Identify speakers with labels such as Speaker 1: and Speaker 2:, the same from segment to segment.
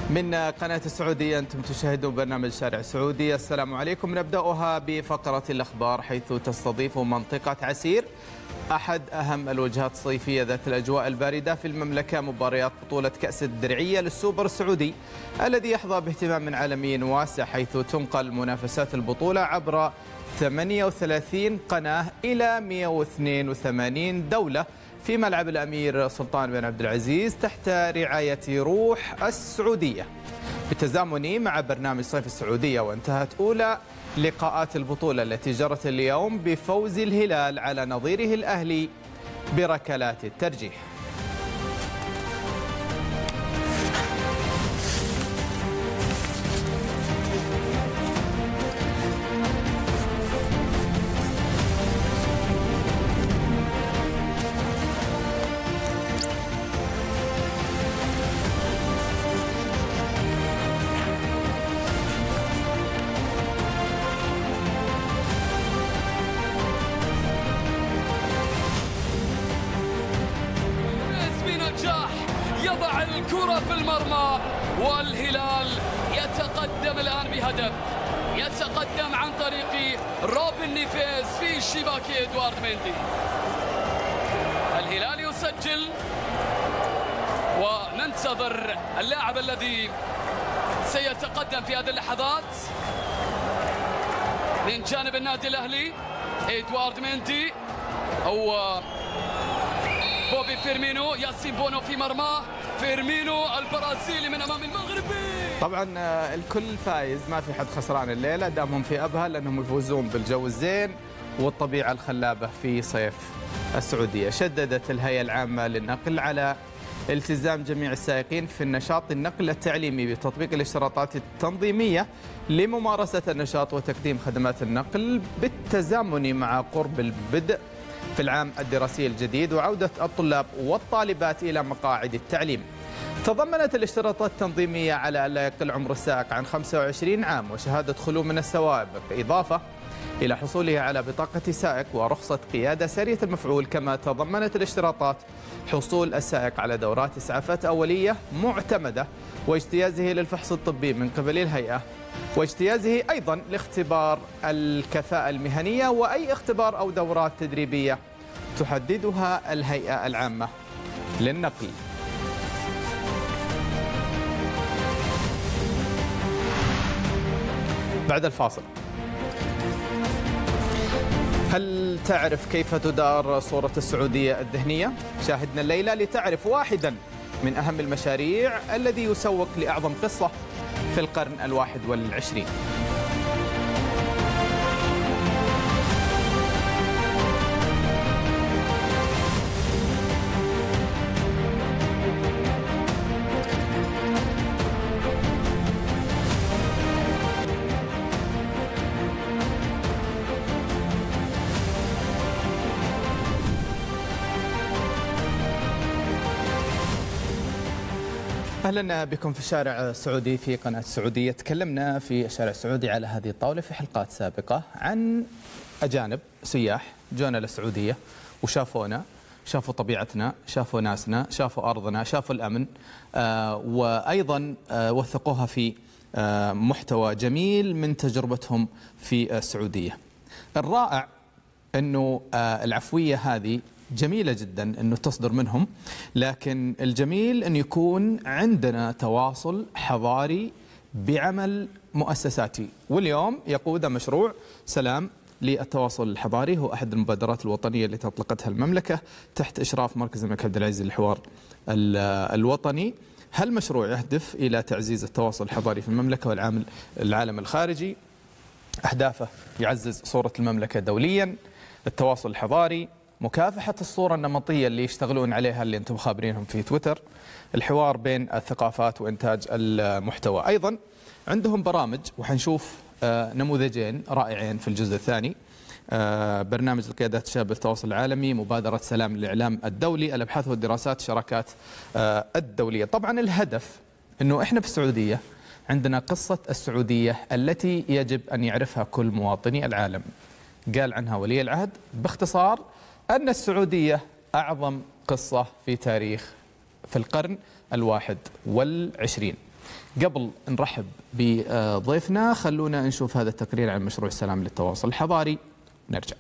Speaker 1: من قناة السعودية أنتم تشاهدون برنامج شارع سعودي. السلام عليكم. نبدأها بفقرة الأخبار، حيث تستضيف منطقة عسير أحد أهم الوجهات الصيفية ذات الأجواء الباردة في المملكة مباريات بطولة كأس الدرعية للسوبر السعودي الذي يحظى باهتمام عالمي واسع، حيث تنقل منافسات البطولة عبر 38 قناة إلى 182 دولة في ملعب الأمير سلطان بن عبد العزيز تحت رعاية روح السعودية بالتزامن مع برنامج صيف السعودية. وانتهت أولى لقاءات البطولة التي جرت اليوم بفوز الهلال على نظيره الأهلي بركلات الترجيح.
Speaker 2: يضع الكرة في المرمى والهلال يتقدم الآن بهدف، يتقدم عن طريق روبن نيفيز في شباك إدوارد مندي. الهلال يسجل وننتظر اللاعب الذي سيتقدم في هذه اللحظات من جانب النادي الأهلي، إدوارد مندي أو بوبي فيرمينو. ياسين بونو في مرماه، فيرمينو البرازيلي من امام المغربي.
Speaker 1: طبعا الكل فايز، ما في حد خسران الليله دامهم في ابها، لانهم يفوزون بالجو الزين والطبيعه الخلابه في صيف السعوديه. شددت الهيئه العامه للنقل على التزام جميع السائقين في النشاط النقل التعليمي بتطبيق الاشتراطات التنظيميه لممارسه النشاط وتقديم خدمات النقل بالتزامن مع قرب البدء في العام الدراسي الجديد وعودة الطلاب والطالبات إلى مقاعد التعليم. تضمنت الاشتراطات التنظيمية على ألا يقل عمر السائق عن 25 عام وشهادة خلو من السوابق، إضافة إلى حصوله على بطاقة سائق ورخصة قيادة سارية المفعول. كما تضمنت الاشتراطات حصول السائق على دورات إسعافات أولية معتمدة واجتيازه للفحص الطبي من قبل الهيئة، واجتيازه أيضا لاختبار الكفاءة المهنية وأي اختبار أو دورات تدريبية تحددها الهيئة العامة للنقل. بعد الفاصل، هل تعرف كيف تدار صورة السعودية الذهنية؟ شاهدنا الليلة لتعرف واحدا من أهم المشاريع الذي يسوق لأعظم قصة في القرن 21. أهلا بكم في الشارع السعودي في قناة السعودية. تكلمنا في الشارع السعودي على هذه الطاولة في حلقات سابقة عن أجانب سياح جونا للسعودية وشافونا، شافوا طبيعتنا، شافوا ناسنا، شافوا أرضنا، شافوا الأمن، وأيضا وثقوها في محتوى جميل من تجربتهم في السعودية. الرائع أنه العفوية هذه جميلة جدا أنه تصدر منهم، لكن الجميل أن يكون عندنا تواصل حضاري بعمل مؤسساتي. واليوم يقود مشروع سلام للتواصل الحضاري، هو أحد المبادرات الوطنية التي أطلقتها المملكة تحت إشراف مركز الملك عبد العزيز للحوار الوطني. هالمشروع يهدف إلى تعزيز التواصل الحضاري في المملكة والعالم الخارجي. أهدافه يعزز صورة المملكة دوليا، التواصل الحضاري، مكافحة الصورة النمطية اللي يشتغلون عليها اللي أنتم خابرينهم في تويتر، الحوار بين الثقافات وإنتاج المحتوى. أيضا عندهم برامج، وحنشوف نموذجين رائعين في الجزء الثاني. برنامج القيادات الشابة للتواصل العالمي، مبادرة سلام للإعلام الدولي، الأبحاث والدراسات، الشراكات الدولية. طبعا الهدف أنه إحنا في السعودية عندنا قصة السعودية التي يجب أن يعرفها كل مواطني العالم. قال عنها ولي العهد باختصار أن السعودية أعظم قصة في تاريخ في القرن 21. قبل نرحب بضيفنا خلونا نشوف هذا التقرير عن مشروع سلام للتواصل الحضاري، نرجع.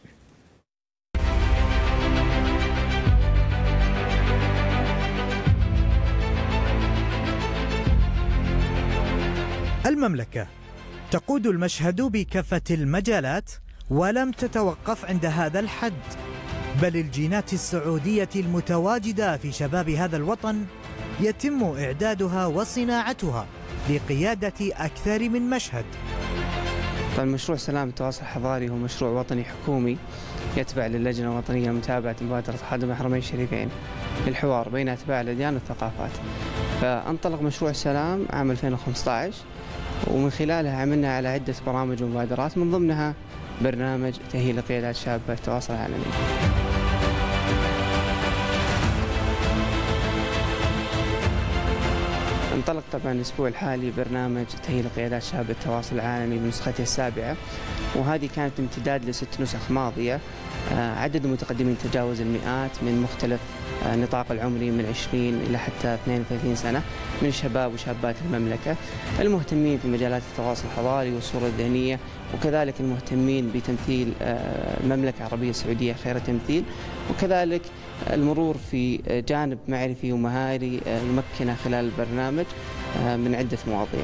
Speaker 3: المملكة تقود المشهد بكافة المجالات، ولم تتوقف عند هذا الحد، بل الجينات السعودية المتواجدة في شباب هذا الوطن يتم إعدادها وصناعتها لقيادة أكثر من مشهد.
Speaker 4: مشروع سلام التواصل الحضاري هو مشروع وطني حكومي يتبع للجنة الوطنية لمتابعة مبادرة خادم الحرمين الشريفين للحوار بين أتباع الأديان والثقافات. فانطلق مشروع سلام عام 2015، ومن خلالها عملنا على عدة برامج ومبادرات، من ضمنها برنامج تأهيل قيادات شابة التواصل العالمي. انطلق طبعا الأسبوع الحالي برنامج تأهيل قيادات شابة التواصل العالمي بنسخته السابعة، وهذه كانت امتداد ل6 نسخ ماضية. عدد المتقدمين تجاوز المئات من مختلف النطاق العمري من 20 إلى حتى 32 سنة من شباب وشابات المملكة المهتمين في مجالات التواصل الحضاري والصورة الذهنية، وكذلك المهتمين بتمثيل المملكة العربية السعودية خير تمثيل، وكذلك المرور في جانب معرفي ومهاري يمكنه خلال البرنامج من عدة مواضيع.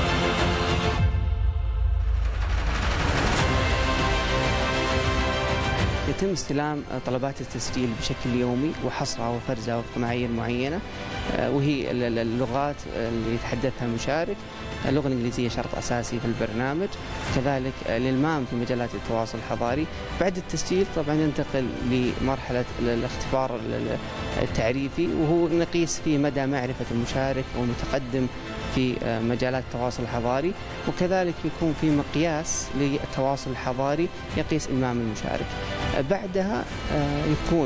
Speaker 4: يتم استلام طلبات التسجيل بشكل يومي وحصرها وفرزها وفق معايير معينة، وهي اللغات اللي يتحدثها المشارك. اللغة الإنجليزية شرط أساسي في البرنامج، كذلك الإلمام في مجالات التواصل الحضاري. بعد التسجيل طبعا ننتقل لمرحلة الاختبار التعريفي، وهو نقيس فيه مدى معرفة المشارك والمتقدم في مجالات التواصل الحضاري، وكذلك يكون في مقياس للتواصل الحضاري يقيس إلمام المشارك. بعدها يكون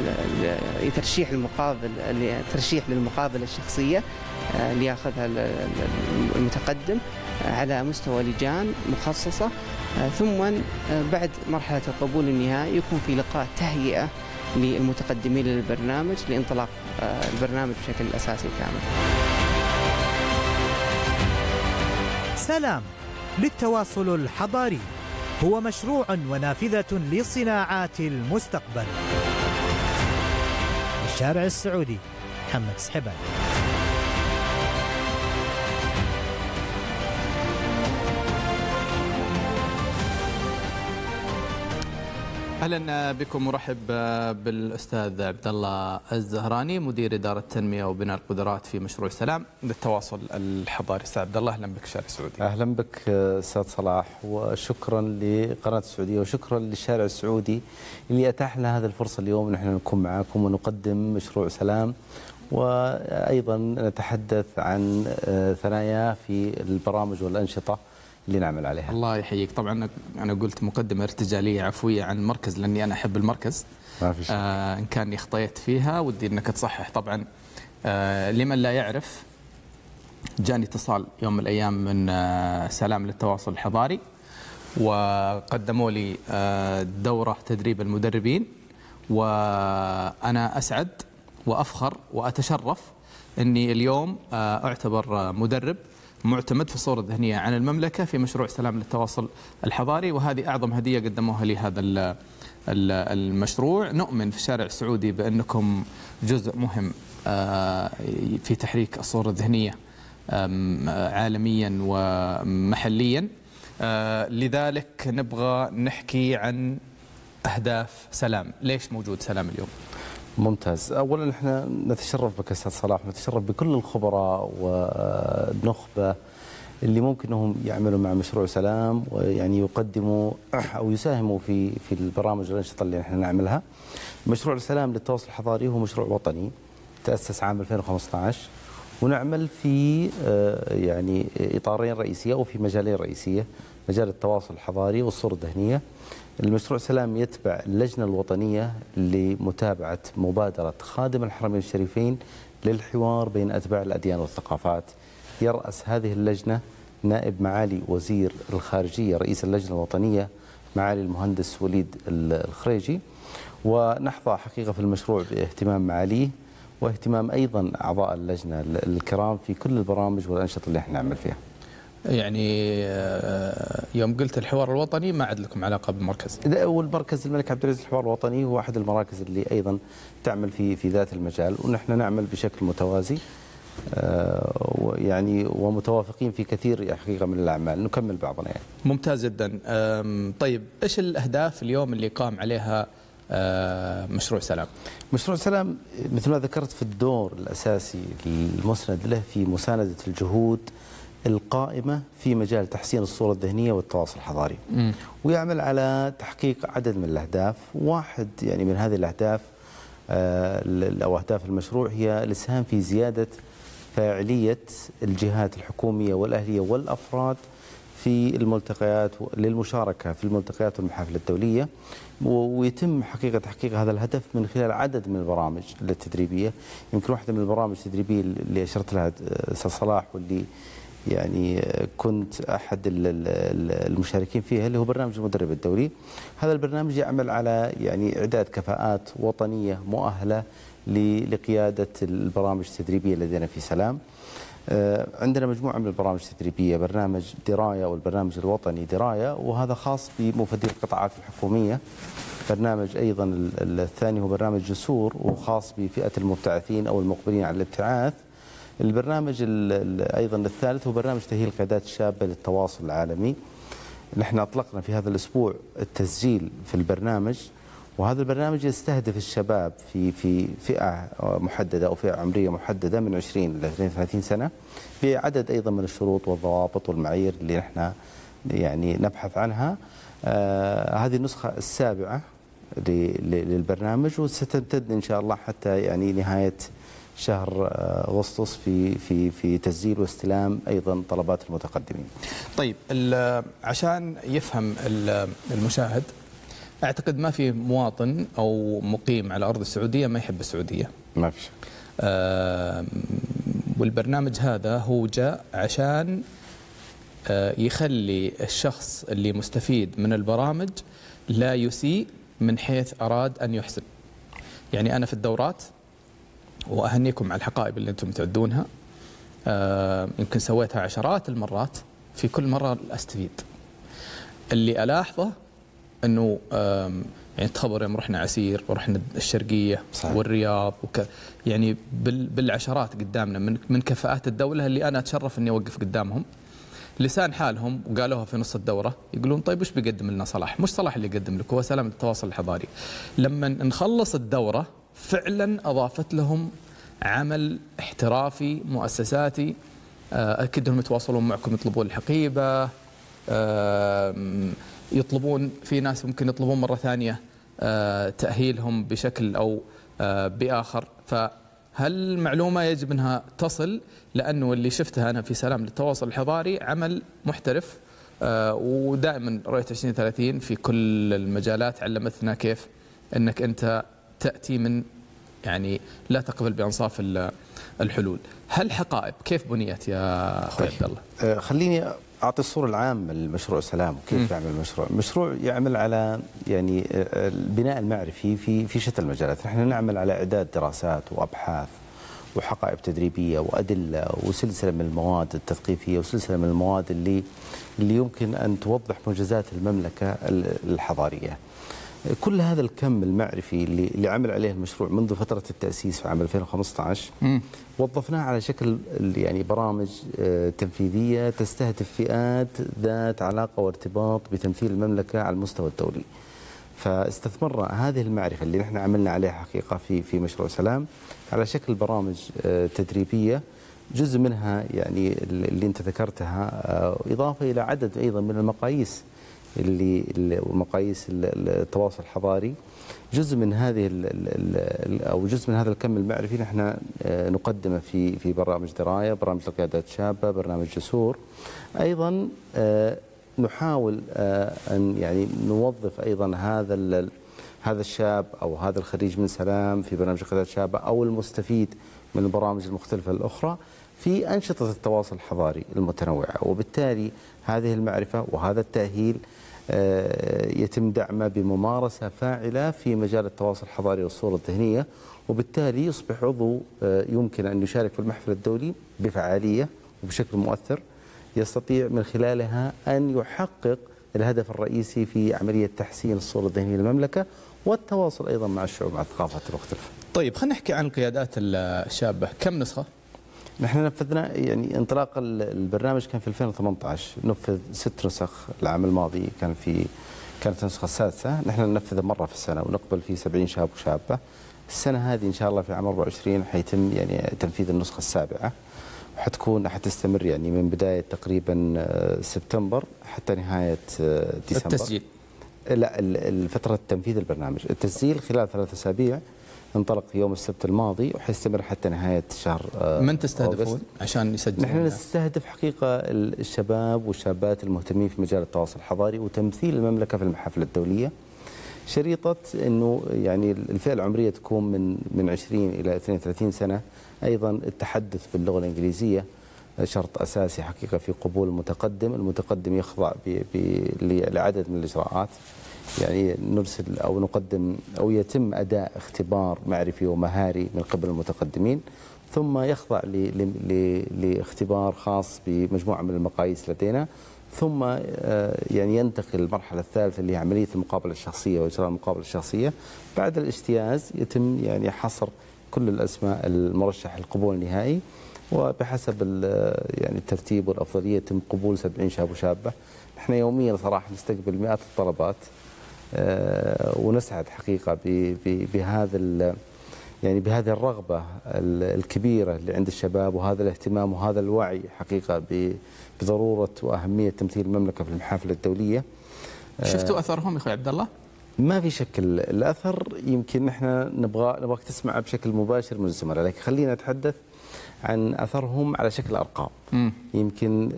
Speaker 4: ترشيح للمقابلة الشخصية ليأخذها المتقدم على مستوى لجان مخصصة، ثم بعد مرحلة القبول النهائي يكون في لقاء تهيئة للمتقدمين للبرنامج لانطلاق البرنامج بشكل أساسي كامل.
Speaker 3: سلام للتواصل الحضاري هو مشروع ونافذة لصناعات المستقبل. الشارع السعودي، محمد سحبان.
Speaker 1: اهلا بكم، مرحب بالاستاذ عبد الله الزهراني، مدير اداره التنميه وبناء القدرات في مشروع سلام للتواصل الحضاري. استاذ عبد الله، اهلا بك الشارع السعودي.
Speaker 5: اهلا بك استاذ صلاح، وشكرا لقناه السعوديه وشكرا للشارع السعودي اللي اتاح لنا هذه الفرصه اليوم نحن نكون معاكم ونقدم مشروع سلام، وايضا نتحدث عن ثناياه في البرامج والانشطه اللي نعمل عليها.
Speaker 1: الله يحييك. طبعا انا قلت مقدمه ارتجاليه عفويه عن المركز لاني انا احب المركز،
Speaker 5: ما في شيء.
Speaker 1: ان كان اخطيت فيها ودي انك تصحح. طبعا لمن لا يعرف، جاني اتصال يوم من الايام من سلام للتواصل الحضاري، وقدموا لي دوره تدريب المدربين، وانا اسعد وافخر واتشرف اني اليوم اعتبر مدرب معتمد في الصورة الذهنية عن المملكة في مشروع سلام للتواصل الحضاري، وهذه أعظم هدية قدموها لي هذا المشروع. نؤمن في الشارع السعودي بأنكم جزء مهم في تحريك الصورة الذهنية عالميا ومحليا، لذلك نبغى نحكي عن أهداف سلام. ليش موجود سلام اليوم؟
Speaker 5: ممتاز. اولا احنا نتشرف بك استاذ صلاح، ونتشرف بكل الخبراء والنخبه اللي ممكن انهم يعملوا مع مشروع سلام، ويعني يقدموا او يساهموا في البرامج والانشطه اللي احنا نعملها. مشروع سلام للتواصل الحضاري هو مشروع وطني تاسس عام 2015، ونعمل في يعني اطارين رئيسيه او في مجالين رئيسيه، مجال التواصل الحضاري والصوره الذهنيه. المشروع سلام يتبع اللجنة الوطنية لمتابعة مبادرة خادم الحرمين الشريفين للحوار بين أتباع الأديان والثقافات. يرأس هذه اللجنة نائب معالي وزير الخارجية رئيس اللجنة الوطنية معالي المهندس وليد الخريجي، ونحظى حقيقة في المشروع باهتمام معاليه، واهتمام أيضا أعضاء اللجنة الكرام في كل البرامج والأنشطة اللي احنا نعمل فيها.
Speaker 1: يعني يوم قلت الحوار الوطني ما عاد لكم علاقة بالمركز؟
Speaker 5: والمركز الملك عبد العزيز الحوار الوطني هو أحد المراكز اللي أيضا تعمل في ذات المجال، ونحن نعمل بشكل متوازي يعني ومتوافقين في كثير حقيقة من الأعمال، نكمل بعضنا يعني.
Speaker 1: ممتاز جدا. طيب إيش الأهداف اليوم اللي قام عليها مشروع سلام؟
Speaker 5: مشروع سلام مثل ما ذكرت في الدور الأساسي المسند له في مساندة الجهود القائمة في مجال تحسين الصورة الذهنية والتواصل الحضاري، ويعمل على تحقيق عدد من الأهداف. واحد يعني من هذه الأهداف أو أهداف المشروع هي الإسهام في زيادة فاعلية الجهات الحكومية والأهلية والأفراد في الملتقيات للمشاركة في الملتقيات والمحافل الدولية، ويتم حقيقة تحقيق هذا الهدف من خلال عدد من البرامج التدريبية. يمكن واحدة من البرامج التدريبية اللي أشرت لها أستاذ صلاح واللي يعني كنت أحد المشاركين فيها اللي هو برنامج المدرب الدولي. هذا البرنامج يعمل على يعني إعداد كفاءات وطنية مؤهلة لقيادة البرامج التدريبية لدينا في سلام. عندنا مجموعة من البرامج التدريبية، برنامج دراية والبرنامج الوطني دراية، وهذا خاص بمفدي القطاعات الحكومية. برنامج أيضا الثاني هو برنامج جسور وخاص بفئة المبتعثين أو المقبلين على الابتعاث. البرنامج أيضا الثالث هو برنامج تأهيل القيادات الشابة للتواصل العالمي. نحن أطلقنا في هذا الأسبوع التسجيل في البرنامج، وهذا البرنامج يستهدف الشباب في فئة محددة أو فئة عمرية محددة من 20 إلى 32 سنة، بعدد أيضا من الشروط والضوابط والمعايير اللي نحن يعني نبحث عنها. هذه النسخة السابعة للبرنامج، وستمتد إن شاء الله حتى يعني نهاية شهر أغسطس في تسجيل واستلام أيضا طلبات المتقدمين.
Speaker 1: طيب عشان يفهم المشاهد، أعتقد ما في مواطن أو مقيم على أرض السعودية ما يحب السعودية.
Speaker 5: ما في.
Speaker 1: والبرنامج هذا هو جاء عشان يخلي الشخص اللي مستفيد من البرامج لا يسيء من حيث أراد أن يحسن. يعني أنا في الدورات، وأهنيكم على الحقائب اللي أنتم تعدونها، يمكن سويتها عشرات المرات، في كل مرة أستفيد. اللي ألاحظه أنه يعني تخبر يوم رحنا عسير ورحنا الشرقية صحيح. والرياض يعني بالعشرات قدامنا من كفاءات الدولة اللي أنا أتشرف أني أوقف قدامهم، لسان حالهم وقالوها في نص الدورة، يقولون طيب وش بيقدم لنا صلاح؟ مش صلاح اللي يقدم لك، هو سلام التواصل الحضاري. لما نخلص الدورة فعلا أضافت لهم عمل احترافي مؤسساتي، أكيد أنهم يتواصلون معكم، يطلبون الحقيبة، يطلبون، في ناس ممكن يطلبون مرة ثانية تأهيلهم بشكل أو بآخر. فهل المعلومة يجب أنها تصل؟ لأنه اللي شفتها أنا في سلام للتواصل الحضاري عمل محترف، ودائما رؤية 2030 في كل المجالات علمتنا كيف أنك أنت تأتي من يعني لا تقبل بأنصاف الحلول. هل حقائب كيف بنيت يا أخوي عبد الله؟
Speaker 5: خليني أعطي الصورة العامة للمشروع سلام وكيف يعمل المشروع. المشروع يعمل على يعني البناء المعرفي في شتى المجالات. نحن نعمل على إعداد دراسات وأبحاث وحقائب تدريبية وأدلة وسلسلة من المواد التثقيفية وسلسلة من المواد اللي يمكن أن توضح منجزات المملكة الحضارية. كل هذا الكم المعرفي اللي عمل عليه المشروع منذ فترة التأسيس في عام 2015 وظفناه على شكل يعني برامج تنفيذية تستهدف فئات ذات علاقة وارتباط بتمثيل المملكة على المستوى الدولي. فاستثمرنا هذه المعرفة اللي نحن عملنا عليها حقيقة في مشروع سلام على شكل برامج تدريبية، جزء منها يعني اللي انت ذكرتها، إضافة إلى عدد أيضا من المقاييس ومقاييس التواصل الحضاري. جزء من هذه او جزء من هذا الكم المعرفي نحن نقدمه في برامج درايه، برامج القيادات الشابه، برنامج جسور. ايضا نحاول ان يعني نوظف ايضا هذا الشاب او هذا الخريج من سلام في برنامج القيادات الشابه او المستفيد من البرامج المختلفه الاخرى في أنشطة التواصل الحضاري المتنوعة، وبالتالي هذه المعرفة وهذا التأهيل يتم دعمه بممارسة فاعلة في مجال التواصل الحضاري والصورة الذهنية، وبالتالي يصبح عضو يمكن أن يشارك في المحفل الدولي بفعالية وبشكل مؤثر، يستطيع من خلالها أن يحقق الهدف الرئيسي في عملية تحسين الصورة الذهنية للمملكة والتواصل أيضا مع الشعوب مع الثقافات المختلفة.
Speaker 1: طيب خلينا نحكي عن القيادات الشابة، كم نسخة؟
Speaker 5: نحن نفذنا يعني انطلاق البرنامج كان في 2018، نفذ 6 نسخ. العام الماضي كانت النسخة السادسة. نحن ننفذ مرة في السنة ونقبل فيه 70 شاب وشابة. السنة هذه إن شاء الله في عام 24 حيتم يعني تنفيذ النسخة السابعة، حتستمر يعني من بداية تقريبا سبتمبر حتى نهاية ديسمبر.
Speaker 1: التسجيل؟
Speaker 5: لا، فترة تنفيذ البرنامج. التسجيل خلال 3 أسابيع، انطلق يوم السبت الماضي وحيستمر حتى نهاية شهر
Speaker 1: من تستهدفون عشان يسجلون؟
Speaker 5: نحن نستهدف حقيقة الشباب والشابات المهتمين في مجال التواصل الحضاري وتمثيل المملكة في المحافل الدولية. شريطة أنه يعني الفئة العمرية تكون من 20 إلى 32 سنة. أيضا التحدث باللغة الإنجليزية شرط أساسي حقيقة في قبول المتقدم. المتقدم يخضع لعدد من الإجراءات، يعني نرسل أو نقدم أو يتم أداء اختبار معرفي ومهاري من قبل المتقدمين، ثم يخضع لاختبار خاص بمجموعة من المقاييس لدينا، ثم يعني ينتقل للمرحلة الثالثة اللي هي عملية المقابلة الشخصية وإجراء المقابلة الشخصية. بعد الاجتياز يتم يعني حصر كل الأسماء المرشح للقبول النهائي، وبحسب يعني الترتيب والأفضلية يتم قبول 70 شاب وشابة. نحن يوميا صراحة نستقبل مئات الطلبات، ونسعد حقيقة بهذه الرغبة الكبيرة اللي عند الشباب وهذا الاهتمام وهذا الوعي حقيقة بضرورة وأهمية تمثيل المملكة في المحافل الدولية.
Speaker 1: شفتوا أثرهم يا أخوي عبد الله؟
Speaker 5: ما في شك الأثر. يمكن نحن نبغاك تسمع بشكل مباشر من الزملاء، لكن خلينا نتحدث عن أثرهم على شكل أرقام. يمكن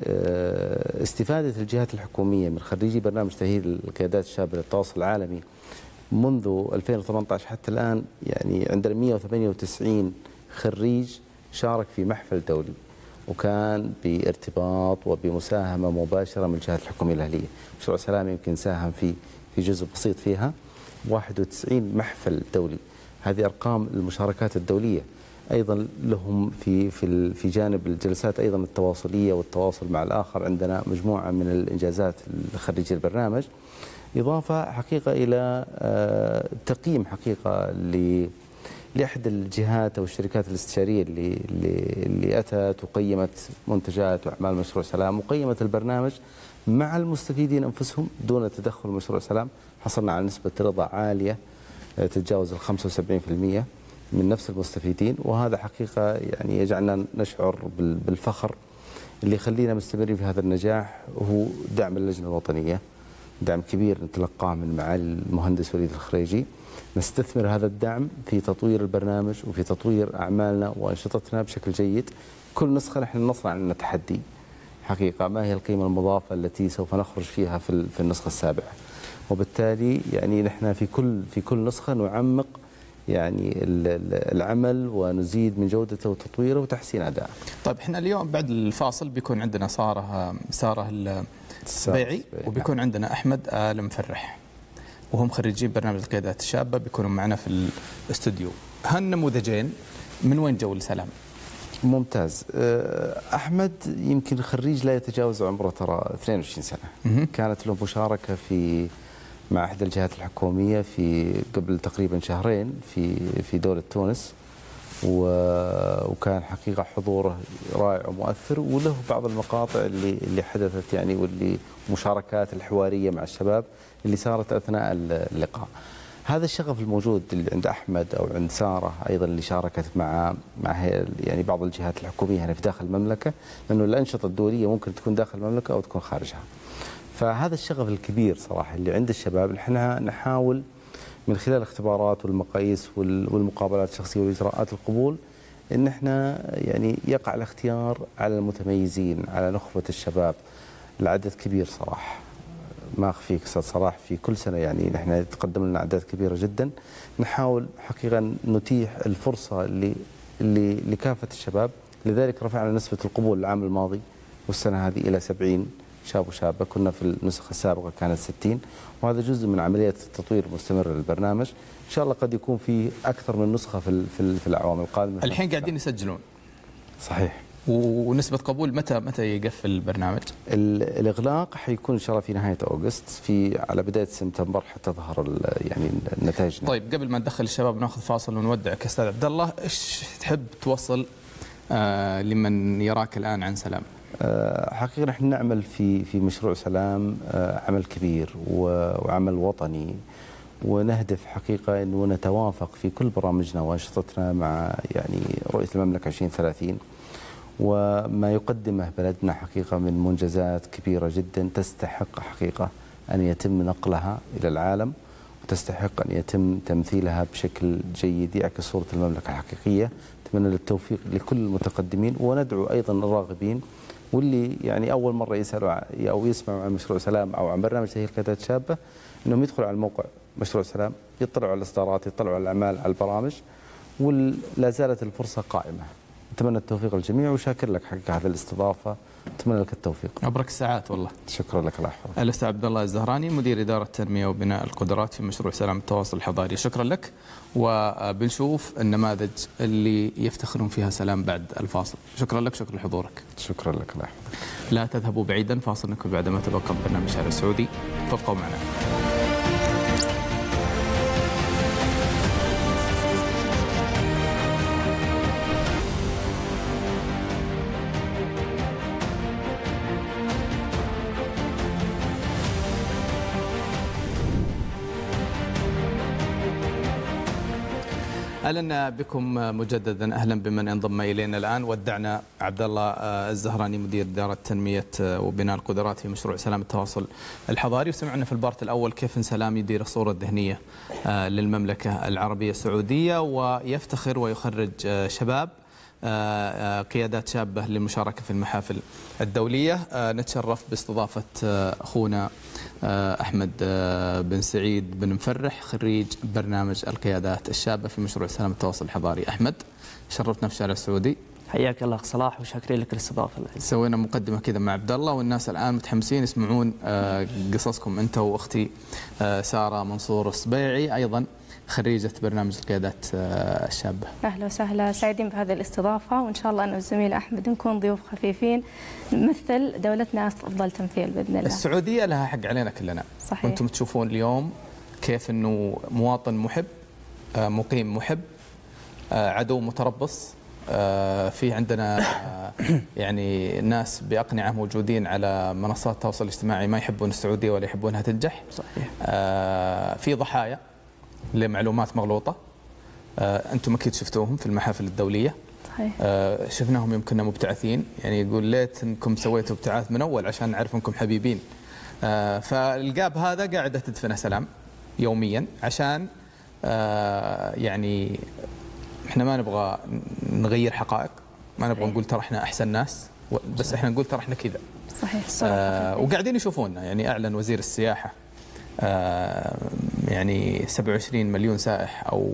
Speaker 5: استفادة الجهات الحكومية من خريجي برنامج تأهيل القيادات الشابة للتواصل العالمي منذ 2018 حتى الآن، يعني عندنا 198 خريج شارك في محفل دولي، وكان بارتباط وبمساهمة مباشرة من الجهات الحكومية الأهلية. مشروع سلام يمكن ساهم في جزء بسيط فيها. 91 محفل دولي، هذه أرقام المشاركات الدولية. أيضا لهم في جانب الجلسات أيضا التواصلية والتواصل مع الآخر، عندنا مجموعة من الإنجازات لخريجي البرنامج، إضافة حقيقة إلى تقييم حقيقة لأحد الجهات أو الشركات الاستشارية اللي أتت وقيمت منتجات وأعمال مشروع سلام وقيمت البرنامج مع المستفيدين أنفسهم دون تدخل مشروع سلام. حصلنا على نسبة رضا عالية تتجاوز 75% من نفس المستفيدين، وهذا حقيقة يعني يجعلنا نشعر بالفخر. اللي يخلينا مستمرين في هذا النجاح هو دعم اللجنة الوطنية، دعم كبير نتلقاه من معالي المهندس وليد الخريجي. نستثمر هذا الدعم في تطوير البرنامج وفي تطوير أعمالنا وأنشطتنا بشكل جيد. كل نسخة نحن نصنع لنا تحدي حقيقة، ما هي القيمة المضافة التي سوف نخرج فيها في النسخة السابعة، وبالتالي يعني نحن في كل نسخة نعمق يعني العمل ونزيد من جودته وتطويره وتحسين أدائه.
Speaker 1: طيب احنا اليوم بعد الفاصل بيكون عندنا سارة السبيعي، وبيكون عندنا أحمد آل مفرح، وهم خريجين برنامج القيادات الشابة، بيكونوا معنا في الاستوديو. هالنموذجين من وين جو السلام؟
Speaker 5: ممتاز. أحمد يمكن خريج لا يتجاوز عمره ترى 22 سنة. كانت له مشاركة مع إحدى الجهات الحكومية قبل تقريبا شهرين في دولة تونس، وكان حقيقة حضوره رائع ومؤثر، وله بعض المقاطع اللي حدثت يعني واللي مشاركات الحوارية مع الشباب اللي صارت أثناء اللقاء. هذا الشغف الموجود اللي عند أحمد أو عند سارة أيضا اللي شاركت مع يعني بعض الجهات الحكومية هنا في داخل المملكة، لأنه الأنشطة الدولية ممكن تكون داخل المملكة أو تكون خارجها. فهذا الشغف الكبير صراحة اللي عند الشباب، نحن نحاول من خلال الاختبارات والمقاييس والمقابلات الشخصية والإجراءات القبول إن احنا يعني يقع الاختيار على المتميزين، على نخبة الشباب. العدد كبير صراحة، ما أخفيك أستاذ صلاح، في كل سنة يعني نحن يتقدم لنا أعداد كبيرة جدا. نحاول حقيقة نتيح الفرصة لكافة الشباب لذلك رفعنا نسبة القبول العام الماضي والسنة هذه إلى 70 شاب وشابة. كنا في النسخة السابقة كانت 60، وهذا جزء من عملية التطوير المستمر للبرنامج. إن شاء الله قد يكون في أكثر من نسخة في الأعوام القادمة.
Speaker 1: الحين قاعدين يسجلون.
Speaker 5: صحيح.
Speaker 1: ونسبة قبول متى يقفل البرنامج؟
Speaker 5: الإغلاق حيكون إن شاء الله في نهاية أغسطس، على بداية سبتمبر حتى تظهر يعني النتائج.
Speaker 1: طيب قبل ما ندخل الشباب وناخذ فاصل ونودعك أستاذ عبد الله، إيش تحب توصل لمن يراك الآن عن سلام؟
Speaker 5: حقيقة نحن نعمل في مشروع سلام عمل كبير وعمل وطني، ونهدف حقيقة أنه نتوافق في كل برامجنا وأنشطتنا مع يعني رؤية المملكة 2030 وما يقدمه بلدنا حقيقة من منجزات كبيرة جدا تستحق حقيقة أن يتم نقلها إلى العالم، وتستحق أن يتم تمثيلها بشكل جيد يعكس صورة المملكة الحقيقية. أتمنى التوفيق لكل المتقدمين، وندعو أيضا الراغبين واللي يعني أول مرة يسألوا أو يسمعوا عن مشروع سلام أو عن برنامج تأهيل قيادات شابة أنهم يدخلوا على الموقع مشروع سلام، يطلعوا على الإصدارات، يطلعوا على الأعمال، على البرامج، ولا زالت الفرصة قائمة. أتمنى التوفيق للجميع وشاكر لك حقيقة هذه الاستضافة، أتمنى لك التوفيق.
Speaker 1: أبرك الساعات والله.
Speaker 5: شكرا لك. الله يحفظك.
Speaker 1: الأستاذ عبد الله الزهراني مدير إدارة التنمية وبناء القدرات في مشروع سلام التواصل الحضاري، شكرا لك. وبنشوف النماذج اللي يفتخرون فيها سلام بعد الفاصل. شكرا لك، شكرا لحضورك.
Speaker 5: شكرا لك. الله يحفظك.
Speaker 1: لا تذهبوا بعيدا، فاصل نكمل بعدما تبقى برنامج الشارع السعودي، فابقوا معنا. اهلا بكم مجددا، اهلا بمن انضم الينا الان. ودعنا عبد الله الزهراني مدير اداره تنميه وبناء القدرات في مشروع سلام التواصل الحضاري، وسمعنا في البارت الاول كيف سلام يدير الصوره الذهنيه للمملكه العربيه السعوديه، ويفتخر ويخرج شباب قيادات شابة للمشاركة في المحافل الدولية. نتشرف باستضافة أخونا أحمد بن سعيد بن مفرح، خريج برنامج القيادات الشابة في مشروع سلام التواصل الحضاري. أحمد، شرفتنا في الشارع السعودي.
Speaker 6: حياك الله أخ صلاح، وشاكرين لك الاستضافة.
Speaker 1: سوينا مقدمة كذا مع عبد الله، والناس الآن متحمسين يسمعون قصصكم أنت وأختي سارة منصور الصبيعي، أيضا خريجة برنامج القيادات الشابة.
Speaker 7: أهلا وسهلا، سعيدين بهذه الاستضافة، وإن شاء الله أنا والزميل أحمد نكون ضيوف خفيفين نمثل دولتنا أفضل تمثيل بإذن الله.
Speaker 1: السعودية لها حق علينا كلنا.
Speaker 7: صحيح.
Speaker 1: وأنتم تشوفون اليوم كيف أنه مواطن محب، مقيم محب، عدو متربص. في عندنا يعني ناس بأقنعة موجودين على منصات التواصل الاجتماعي ما يحبون السعودية ولا يحبونها تنجح.
Speaker 6: صحيح.
Speaker 1: في ضحايا لمعلومات مغلوطة، أنتم أكيد شفتوهم في المحافل الدولية.
Speaker 7: صحيح.
Speaker 1: شفناهم يوم كنا مبتعثين، يعني يقول ليت أنكم سويتوا ابتعاث من أول عشان نعرف أنكم حبيبين. فالقاب هذا قاعدة تدفنه سلام يوميا، عشان يعني احنا ما نبغى نغير حقائق، ما نبغى نقول ترى احنا أحسن ناس، بس احنا نقول ترى احنا كذا.
Speaker 7: صحيح.
Speaker 1: وقاعدين يشوفونا. يعني أعلن وزير السياحة يعني 27 مليون سائح أو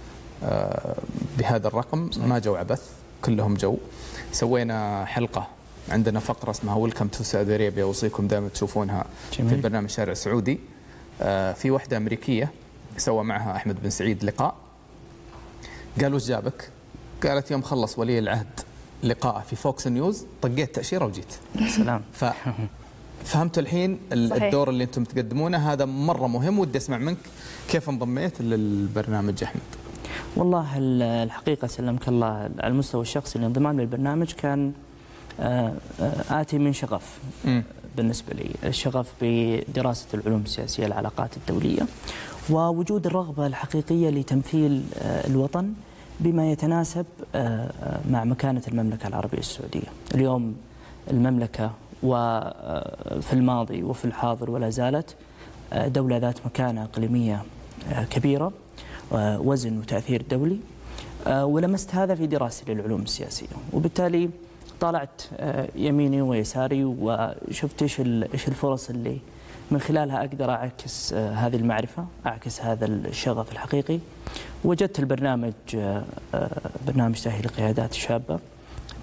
Speaker 1: بهذا الرقم، ما جو عبث، كلهم جو. سوينا حلقة، عندنا فقرة اسمها ويلكم تو سعودي أرابيا، أوصيكم دائما تشوفونها في برنامج الشارع السعودي. في واحدة أمريكية سوى معها أحمد بن سعيد لقاء، قالوا ايش جابك؟ قالت يوم خلص ولي العهد لقاءه في فوكس نيوز طقيت تأشيرة وجيت.
Speaker 6: سلام.
Speaker 1: فهمتوا الحين الدور اللي انتم تقدمونه، هذا مرة مهم. ودي اسمع منك كيف انضميت للبرنامج أحمد؟
Speaker 6: والله الحقيقة سلمك الله، على المستوى الشخصي الانضمام للبرنامج كان آتي من شغف. بالنسبة لي الشغف بدراسة العلوم السياسية، العلاقات الدولية، ووجود الرغبة الحقيقية لتمثيل الوطن بما يتناسب مع مكانة المملكة العربية السعودية. اليوم المملكة وفي الماضي وفي الحاضر ولا زالت دولة ذات مكانة إقليمية كبيرة، وزن وتأثير دولي، ولمست هذا في دراستي للعلوم السياسية. وبالتالي طالعت يميني ويساري وشفت ايش الفرص اللي من خلالها أقدر أعكس هذه المعرفة، أعكس هذا الشغف الحقيقي. وجدت البرنامج برنامج تأهيل القيادات الشابة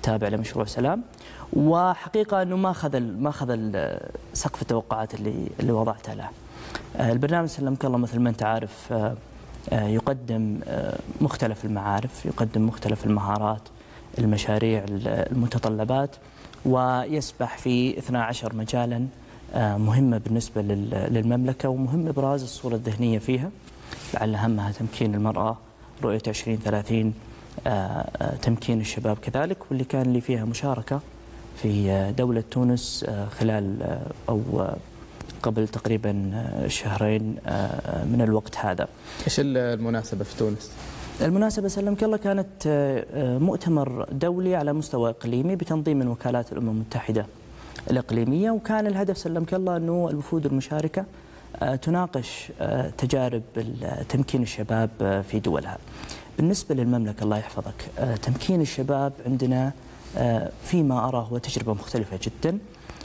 Speaker 6: تابع لمشروع سلام. وحقيقة أنه ما أخذ سقف التوقعات اللي وضعتها له. البرنامج سلمك الله مثل ما أنت عارف يقدم مختلف المعارف، يقدم مختلف المهارات، المشاريع، المتطلبات، ويسبح في 12 مجالا مهمة بالنسبة للمملكة، ومهم إبراز الصورة الذهنية فيها، لعل أهمها تمكين المرأة، رؤية 2030، تمكين الشباب كذلك، واللي كان لي فيها مشاركة في دولة تونس خلال أو قبل تقريبا شهرين من الوقت هذا.
Speaker 1: إيش المناسبة في تونس؟
Speaker 6: المناسبة سلمك الله كانت مؤتمر دولي على مستوى إقليمي بتنظيم من وكالات الأمم المتحدة الإقليمية، وكان الهدف سلمك الله أنه الوفود المشاركة تناقش تجارب تمكين الشباب في دولها. بالنسبة للمملكة الله يحفظك، تمكين الشباب عندنا فيما أراه هو تجربة مختلفة جدا.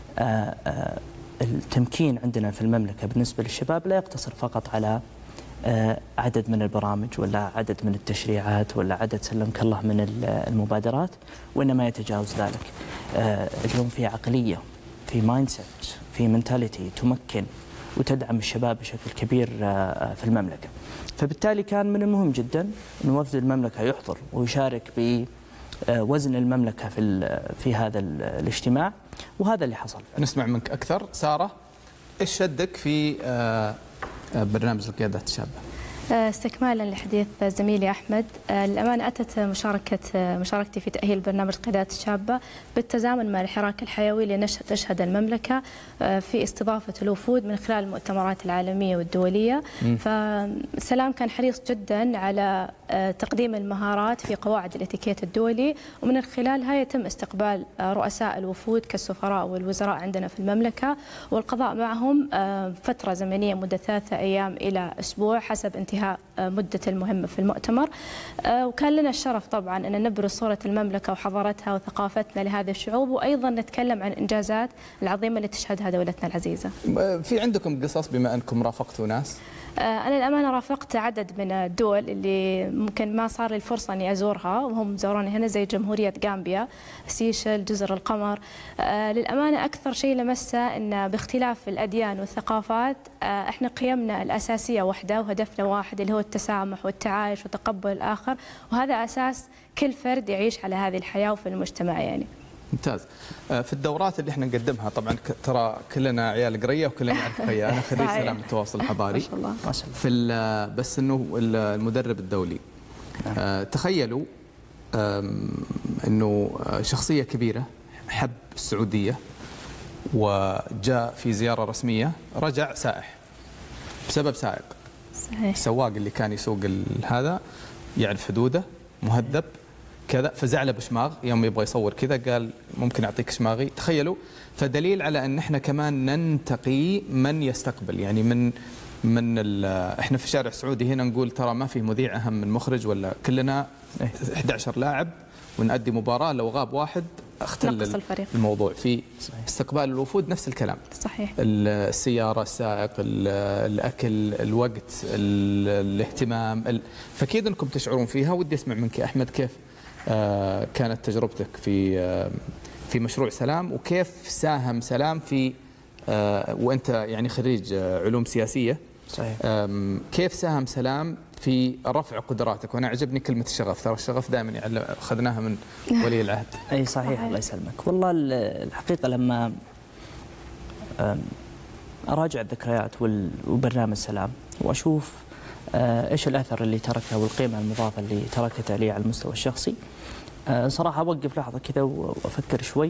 Speaker 6: التمكين عندنا في المملكة بالنسبة للشباب لا يقتصر فقط على عدد من البرامج ولا عدد من التشريعات ولا عدد سلمك الله من المبادرات، وإنما يتجاوز ذلك. اليوم في عقلية، في مايند سيت، في منتاليتي تمكن وتدعم الشباب بشكل كبير في المملكة. فبالتالي كان من المهم جدا أن وفد المملكة يحضر ويشارك بوزن المملكة في هذا الاجتماع، وهذا اللي حصل.
Speaker 1: نسمع منك أكثر. سارة، إيش شدك في برنامج القيادات الشابة؟
Speaker 7: استكمالا لحديث زميلي أحمد، الأمانة أتت مشاركتي في تأهيل برنامج القيادات الشابة بالتزامن مع الحراك الحيوي اللي تشهد المملكة في استضافة الوفود من خلال المؤتمرات العالمية والدولية. فسلام كان حريص جدا على تقديم المهارات في قواعد الاتيكيت الدولي، ومن خلالها يتم استقبال رؤساء الوفود كالسفراء والوزراء عندنا في المملكة، والقضاء معهم فترة زمنية مدة 3 أيام إلى أسبوع حسب انتهاء مدة المهمة في المؤتمر. وكان لنا الشرف طبعا أن نبرز صورة المملكة وحضارتها وثقافتنا لهذه الشعوب، وأيضا نتكلم عن الإنجازات العظيمة اللي تشهدها دولتنا العزيزة.
Speaker 1: في عندكم قصص بما أنكم رافقتوا ناس؟
Speaker 7: أنا الأمانة رافقت عدد من الدول اللي ممكن ما صار لي الفرصة أني أزورها وهم زوروني هنا، زي جمهورية غامبيا، سيشل، جزر القمر. للأمانة أكثر شيء لمسه أن باختلاف الأديان والثقافات إحنا قيمنا الأساسية واحدة وهدفنا واحد، اللي هو التسامح والتعايش وتقبل الآخر، وهذا أساس كل فرد يعيش على هذه الحياة وفي المجتمع يعني.
Speaker 1: ممتاز. في الدورات اللي احنا نقدمها طبعا ترى كلنا عيال قريه وكلنا نعرف خيا، انا خريج سلام التواصل الحضاري.
Speaker 7: ما شاء الله.
Speaker 1: بس انه المدرب الدولي، تخيلوا انه شخصيه كبيره حب السعوديه وجاء في زياره رسميه، رجع سائح بسبب سائق.
Speaker 7: صحيح.
Speaker 1: السواق اللي كان يسوق هذا يعرف حدوده، مهذب كذا، فزعله بشماغ يوم يبغى يصور كذا، قال ممكن اعطيك شماغي. تخيلوا، فدليل على ان احنا كمان ننتقي من يستقبل، يعني من احنا في الشارع السعودي هنا نقول ترى ما في مذيع اهم من مخرج، ولا كلنا 11 لاعب ونؤدي مباراه، لو غاب واحد اختل الموضوع. في استقبال الوفود نفس الكلام.
Speaker 7: صحيح.
Speaker 1: السياره، السائق، الاكل، الوقت، الاهتمام، فاكيد انكم تشعرون فيها. ودي اسمع منك احمد، كيف كانت تجربتك في مشروع سلام، وكيف ساهم سلام في وانت يعني خريج علوم سياسيه؟
Speaker 6: صحيح.
Speaker 1: كيف ساهم سلام في رفع قدراتك؟ وانا عجبني كلمه الشغف، ترى الشغف دائما اخذناها من ولي العهد.
Speaker 6: اي صحيح. الله يسلمك. والله الحقيقه لما اراجع الذكريات وبرنامج سلام واشوف ايش الاثر اللي تركه والقيمه المضافه اللي تركتها لي على المستوى الشخصي، صراحه اوقف لحظه كذا وافكر شوي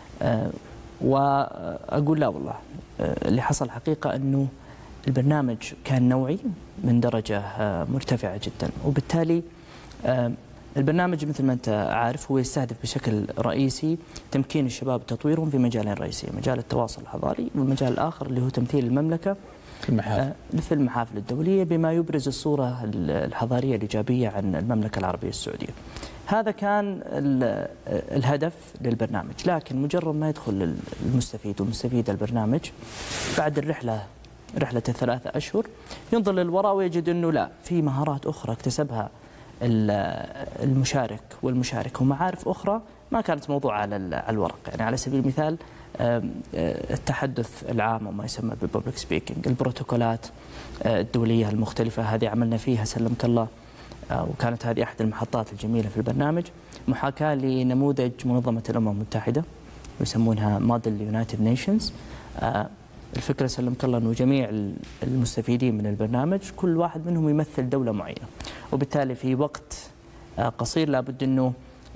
Speaker 6: واقول لا والله اللي حصل حقيقه انه البرنامج كان نوعي من درجه مرتفعه جدا، وبالتالي البرنامج مثل ما انت عارف هو يستهدف بشكل رئيسي تمكين الشباب وتطويرهم في مجالين رئيسيين، مجال التواصل الحضاري والمجال الاخر اللي هو تمثيل المملكه في المحافل الدولية بما يبرز الصورة الحضارية الإيجابية عن المملكة العربية السعودية. هذا كان الهدف للبرنامج، لكن مجرد ما يدخل المستفيد ومستفيد البرنامج بعد رحلة 3 أشهر ينظر للوراء ويجد أنه لا، في مهارات أخرى اكتسبها المشارك والمشاركة ومعارف أخرى ما كانت موضوع على الورق. يعني على سبيل المثال التحدث العام وما يسمى بالببليك سبيكينج، البروتوكولات الدولية المختلفة هذه عملنا فيها سلمك الله، وكانت هذه أحد المحطات الجميلة في البرنامج، محاكاة لنموذج منظمة الأمم المتحدة يسمونها موديل يونايتد نيشنز. الفكرة سلمك الله أنه جميع المستفيدين من البرنامج كل واحد منهم يمثل دولة معينة، وبالتالي في وقت قصير لابد أنه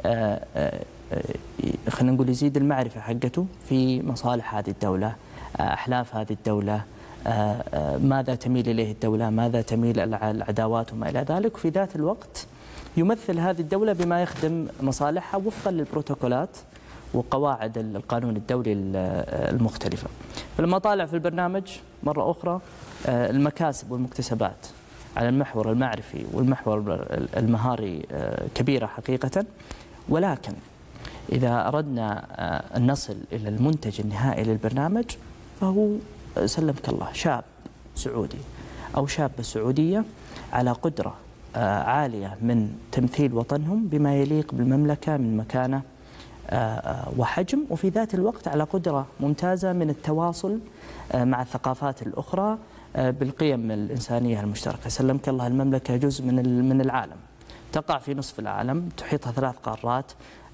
Speaker 6: خلينا نقول يزيد المعرفة حقته في مصالح هذه الدولة، أحلاف هذه الدولة، ماذا تميل إليه الدولة، ماذا تميل العداوات وما إلى ذلك، وفي ذات الوقت يمثل هذه الدولة بما يخدم مصالحها وفقا للبروتوكولات وقواعد القانون الدولي المختلفة. فلما طالع في البرنامج مرة أخرى المكاسب والمكتسبات على المحور المعرفي والمحور المهاري كبيرة حقيقة، ولكن إذا أردنا أن نصل إلى المنتج النهائي للبرنامج فهو سلمك الله شاب سعودي أو شابة سعودية على قدرة عالية من تمثيل وطنهم بما يليق بالمملكة من مكانة وحجم، وفي ذات الوقت على قدرة ممتازة من التواصل مع الثقافات الأخرى بالقيم الإنسانية المشتركة. سلمك الله المملكة جزء من العالم، تقع في نصف العالم، تحيطها 3 قارات،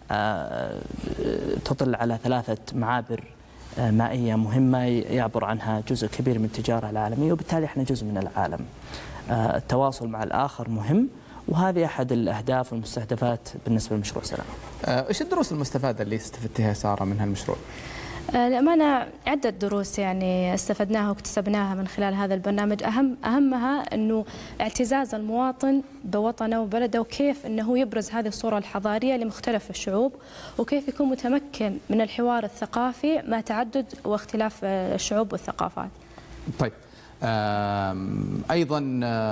Speaker 6: تطل على 3 معابر مائية مهمة يعبر عنها جزء كبير من التجارة العالمية، وبالتالي احنا جزء من العالم. التواصل مع الآخر مهم، وهذه أحد الأهداف والمستهدفات بالنسبة لمشروع سلام.
Speaker 1: إيش الدروس المستفادة اللي استفدتها سارة من هالمشروع؟
Speaker 7: للأمانة عدة دروس يعني استفدناها واكتسبناها من خلال هذا البرنامج، أهمها أنه اعتزاز المواطن بوطنه وبلده، وكيف أنه يبرز هذه الصورة الحضارية لمختلف الشعوب، وكيف يكون متمكن من الحوار الثقافي مع تعدد واختلاف الشعوب والثقافات.
Speaker 1: طيب أيضا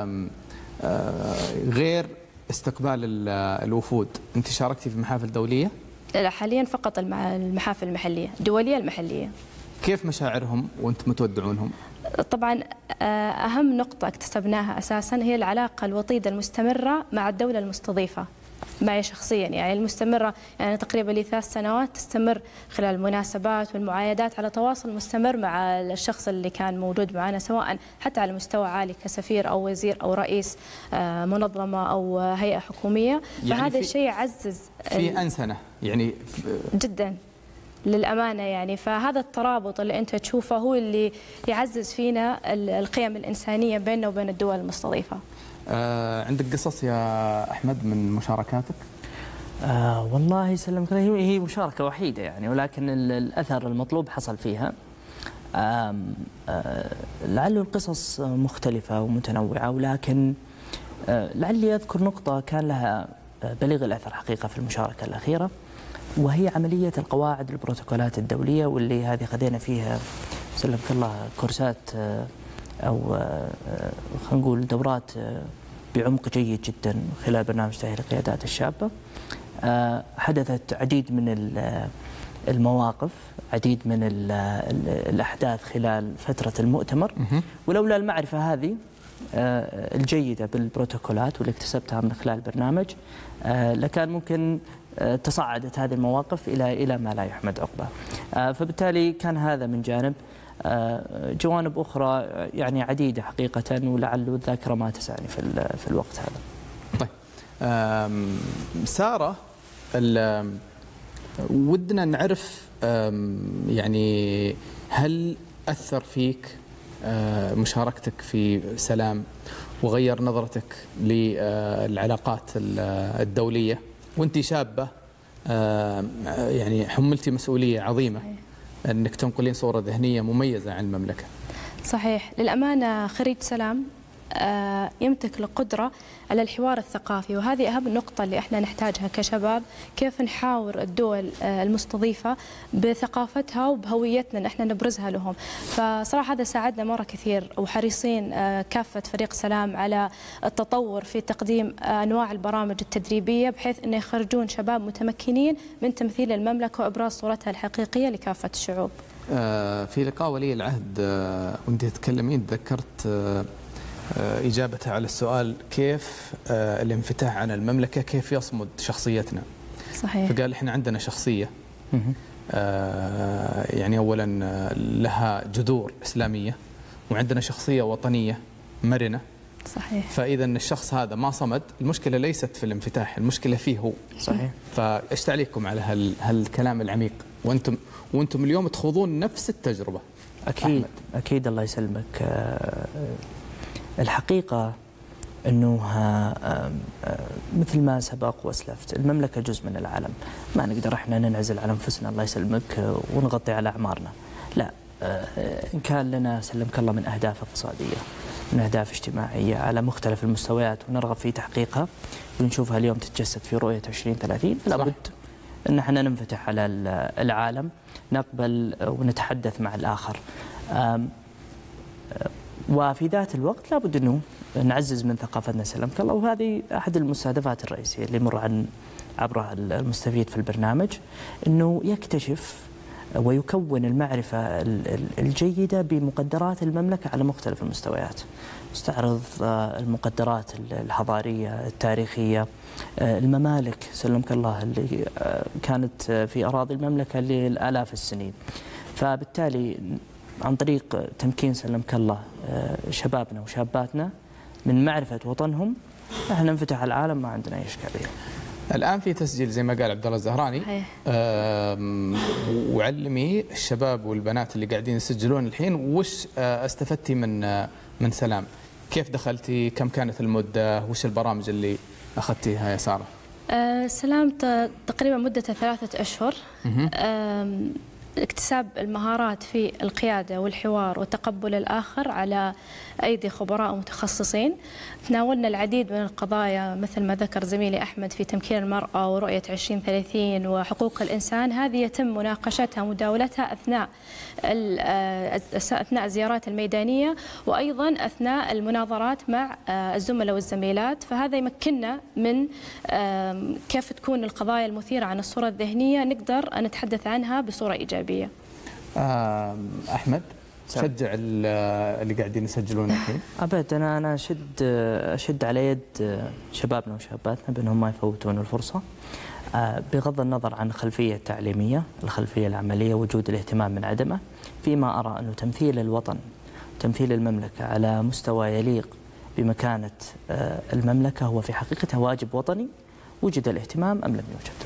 Speaker 1: غير استقبال الوفود، أنت شاركتي في محافل دولية؟
Speaker 7: لا، حاليا فقط المحافل المحلية، الدولية المحلية.
Speaker 1: كيف مشاعرهم وأنتم متودعونهم؟
Speaker 7: طبعا أهم نقطة اكتسبناها أساسا هي العلاقة الوطيدة المستمرة مع الدولة المستضيفة، معي شخصيا يعني المستمرة، يعني تقريبا لي 3 سنوات تستمر خلال المناسبات والمعايدات على تواصل مستمر مع الشخص اللي كان موجود معنا، سواء حتى على مستوى عالي كسفير أو وزير أو رئيس منظمة أو هيئة حكومية. يعني فهذا الشيء يعزز
Speaker 1: في أنسنة يعني
Speaker 7: جدا للأمانة يعني. فهذا الترابط اللي أنت تشوفه هو اللي يعزز فينا القيم الإنسانية بيننا وبين الدول المستضيفة.
Speaker 1: عندك قصص يا أحمد من مشاركاتك؟
Speaker 6: والله يسلمك، هي مشاركة وحيدة يعني، ولكن الأثر المطلوب حصل فيها. لعل القصص مختلفة ومتنوعة، ولكن لعلي أذكر نقطة كان لها بليغ الأثر حقيقة في المشاركة الأخيرة، وهي عملية القواعد البروتوكولات الدولية، واللي هذه خذينا فيها سلمك الله كورسات أو خلينا نقول دورات بعمق جيد جدا خلال برنامج تأهيل القيادات الشابة. حدثت عديد من المواقف، عديد من الأحداث خلال فترة المؤتمر، ولولا المعرفة هذه الجيدة بالبروتوكولات واللي اكتسبتها من خلال البرنامج لكان ممكن تصاعدت هذه المواقف إلى ما لا يحمد عقبه. فبالتالي كان هذا من جانب. جوانب أخرى يعني عديدة حقيقة، ولعل الذاكرة ما تسعني في الوقت هذا.
Speaker 1: طيب سارة، ودنا نعرف يعني هل أثر فيك مشاركتك في سلام وغير نظرتك للعلاقات الدولية وانت شابة، يعني حملتي مسؤولية عظيمة أنك تنقلين صورة ذهنية مميزة عن المملكة؟
Speaker 7: صحيح، للأمانة خريج سلام يمتلك القدرة على الحوار الثقافي، وهذه أهم نقطة اللي احنا نحتاجها كشباب، كيف نحاور الدول المستضيفة بثقافتها وبهويتنا ان احنا نبرزها لهم. فصراحة هذا ساعدنا مرة كثير، وحريصين كافة فريق سلام على التطور في تقديم أنواع البرامج التدريبية بحيث أن يخرجون شباب متمكنين من تمثيل المملكة وإبراز صورتها الحقيقية لكافة الشعوب.
Speaker 1: في لقاء ولي العهد وانت تتكلمين تذكرت إجابتها على السؤال كيف الانفتاح عن المملكة كيف يصمد شخصيتنا.
Speaker 7: صحيح.
Speaker 1: فقال إحنا عندنا شخصية يعني أولا لها جذور إسلامية، وعندنا شخصية وطنية مرنة.
Speaker 7: صحيح.
Speaker 1: فإذا الشخص هذا ما صمد، المشكلة ليست في الانفتاح، المشكلة فيه هو.
Speaker 6: صحيح.
Speaker 1: فإيش تعليقكم على هالكلام العميق وأنتم اليوم تخوضون نفس التجربة؟
Speaker 6: أكيد. أكيد الله يسلمك. الحقيقة أنه مثل ما سبق وأسلفت، المملكة جزء من العالم، ما نقدر إحنا ننعزل على أنفسنا الله يسلمك ونغطي على أعمارنا، لا. إن كان لنا سلمك الله من أهداف اقتصادية، من أهداف اجتماعية على مختلف المستويات ونرغب في تحقيقها ونشوفها اليوم تتجسد في رؤية 2030، لابد أن احنا ننفتح على العالم، نقبل ونتحدث مع الآخر. وفي ذات الوقت لابد أنه نعزز من ثقافتنا سلمك الله، وهذه أحد المستهدفات الرئيسية اللي يمر عبرها المستفيد في البرنامج، أنه يكتشف ويكون المعرفة الجيدة بمقدرات المملكة على مختلف المستويات، استعرض المقدرات الحضارية التاريخية، الممالك سلمك الله اللي كانت في أراضي المملكة لآلاف السنين. فبالتالي عن طريق تمكين سلمك الله شبابنا وشاباتنا من معرفة وطنهم، احنا ننفتح على العالم، ما عندنا أي إشكالية.
Speaker 1: الآن في تسجيل زي ما قال عبد الله الزهراني، وعلمي الشباب والبنات اللي قاعدين يسجلون الحين وش استفدتي من سلام؟ كيف دخلتي؟ كم كانت المدة؟ وش البرامج اللي أخذتيها يا سارة؟
Speaker 7: سلام تقريبا مدته 3 أشهر. اكتساب المهارات في القيادة والحوار وتقبل الآخر على أيدي خبراء ومتخصصين. تناولنا العديد من القضايا مثل ما ذكر زميلي أحمد في تمكين المرأة ورؤية 2030 وحقوق الإنسان، هذه يتم مناقشتها ومداولتها أثناء الزيارات الميدانية، وأيضا أثناء المناظرات مع الزملاء والزميلات. فهذا يمكننا من كيف تكون القضايا المثيرة عن الصورة الذهنية نقدر نتحدث عنها بصورة إيجابية.
Speaker 1: أحمد، شجع اللي قاعدين يسجلون الحين.
Speaker 6: أبد، أنا أشد على يد شبابنا وشاباتنا بأنهم ما يفوتون الفرصة، بغض النظر عن الخلفية التعليمية، الخلفية العملية، وجود الاهتمام من عدمه. فيما أرى أنه تمثيل الوطن، تمثيل المملكة على مستوى يليق بمكانة المملكة هو في حقيقته واجب وطني، وجد الاهتمام أم لم يوجد.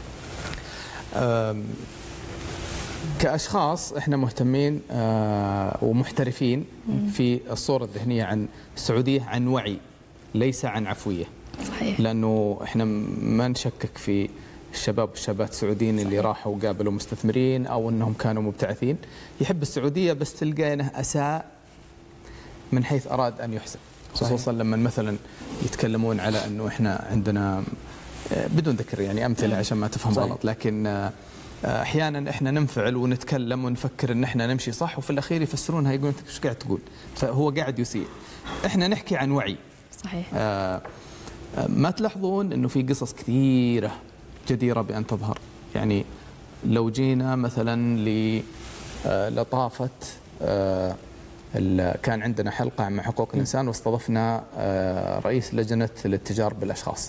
Speaker 1: كأشخاص احنا مهتمين ومحترفين في الصورة الذهنية عن السعودية، عن وعي ليس عن عفوية.
Speaker 7: صحيح.
Speaker 1: لأنه احنا ما نشكك في الشباب والشابات السعوديين اللي راحوا وقابلوا مستثمرين أو أنهم كانوا مبتعثين، يحب السعودية بس تلقى أنه أساء من حيث أراد أن يحسن. خصوصا لما مثلا يتكلمون على أنه احنا عندنا، بدون ذكر يعني أمثلة عشان ما تفهم غلط، لكن احيانا احنا ننفعل ونتكلم ونفكر ان احنا نمشي صح، وفي الاخير يفسرونها يقولون انت ايش قاعد تقول، فهو قاعد يسيء. احنا نحكي عن وعي.
Speaker 7: صحيح.
Speaker 1: ما تلاحظون انه في قصص كثيره جديره بان تظهر؟ يعني لو جينا مثلا للطافه، كان عندنا حلقه مع حقوق الانسان واستضفنا رئيس لجنه الاتجار بالاشخاص.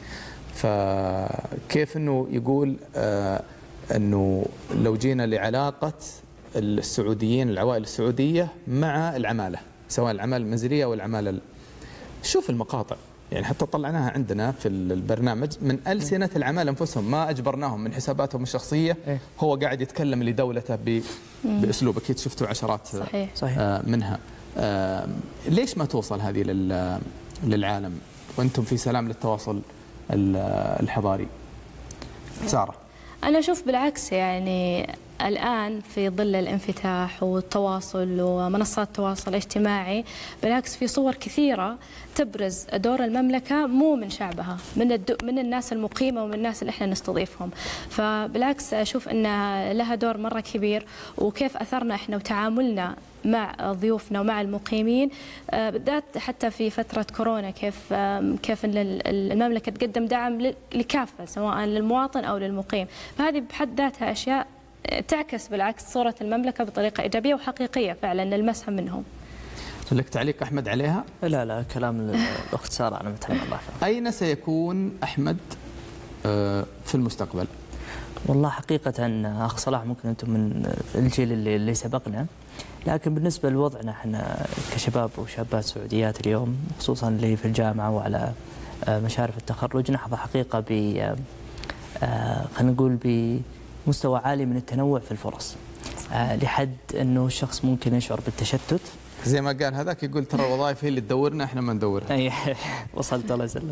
Speaker 1: فكيف انه يقول أنه لو جينا لعلاقة السعوديين، العوائل السعودية مع العمالة، سواء العمالة المنزلية أو العمالة، شوف المقاطع يعني حتى طلعناها عندنا في البرنامج من ألسنة العمالة أنفسهم، ما أجبرناهم من حساباتهم الشخصية. هو قاعد يتكلم لدولته بأسلوب، أكيد شفتوا عشرات
Speaker 7: صحيح.
Speaker 1: منها. ليش ما توصل هذه للعالم وأنتم في سلام للتواصل الحضاري؟ سارة.
Speaker 7: أنا أشوف بالعكس، يعني الآن في ظل الانفتاح والتواصل ومنصات التواصل الاجتماعي، بالعكس في صور كثيرة تبرز دور المملكة مو من شعبها، من الناس المقيمة ومن الناس اللي احنا نستضيفهم. فبالعكس أشوف أن لها دور مرة كبير، وكيف أثرنا احنا وتعاملنا مع ضيوفنا ومع المقيمين، بالذات حتى في فترة كورونا، كيف أن المملكة تقدم دعم لكافة سواء للمواطن أو للمقيم. فهذه بحد ذاتها أشياء تعكس بالعكس صورة المملكة بطريقة إيجابية وحقيقية فعلا نلمسها منهم.
Speaker 1: لك تعليق أحمد عليها؟
Speaker 6: لا كلام الأخت سارة أنا متهم الله فيه.
Speaker 1: أين سيكون أحمد في المستقبل؟
Speaker 6: والله حقيقة أخ صلاح ممكن أنتم من الجيل اللي سبقنا، لكن بالنسبة لوضعنا احنا كشباب وشابات سعوديات اليوم، خصوصا اللي في الجامعة وعلى مشارف التخرج، نحظى حقيقة خلينا نقول بمستوى عالي من التنوع في الفرص، لحد أنه الشخص ممكن يشعر بالتشتت.
Speaker 1: زي ما قال هذاك، يقول ترى الوظائف هي اللي تدورنا، احنا ما ندورها.
Speaker 6: أي وصلت، الله يسلمك.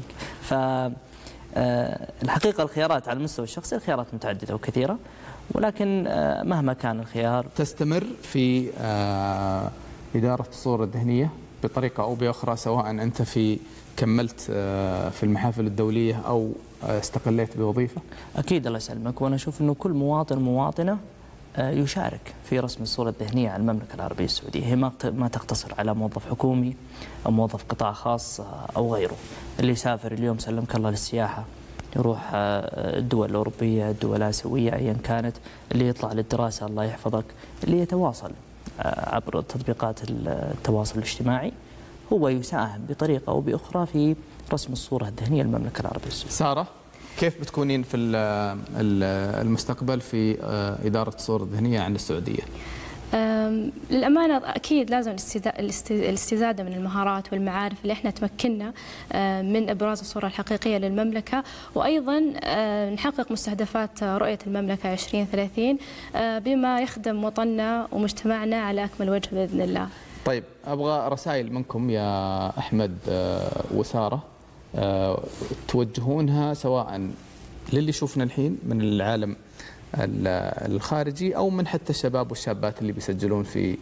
Speaker 6: الحقيقة الخيارات على المستوى الشخصي الخيارات متعددة وكثيرة، ولكن مهما كان الخيار
Speaker 1: تستمر في إدارة الصورة الذهنية بطريقة أو بأخرى، سواء أنت كملت في المحافل الدولية أو استقليت بوظيفة؟
Speaker 6: أكيد الله يسلمك، وأنا أشوف أنه كل مواطن ومواطنة يشارك في رسم الصورة الذهنية على المملكة العربية السعودية. هي ما تقتصر على موظف حكومي أو موظف قطاع خاص أو غيره. اللي يسافر اليوم سلمك الله للسياحة، يروح الدول الأوروبية، الدول الآسيوية أيا كانت، اللي يطلع للدراسة الله يحفظك، اللي يتواصل عبر تطبيقات التواصل الاجتماعي، هو يساهم بطريقة أو بأخرى في رسم الصورة الذهنية للمملكة العربية السعودية.
Speaker 1: سارة، كيف بتكونين في المستقبل في إدارة الصورة الذهنية عن السعودية؟
Speaker 7: للأمانة أكيد لازم الاستزادة من المهارات والمعارف اللي احنا تمكننا من إبراز الصورة الحقيقية للمملكة، وأيضا نحقق مستهدفات رؤية المملكة 2030 بما يخدم وطننا ومجتمعنا على أكمل وجه بإذن الله.
Speaker 1: طيب، أبغى رسائل منكم يا أحمد وسارة توجهونها سواء للي يشوفنا الحين من العالم الخارجي أو من حتى الشباب والشابات اللي بيسجلون في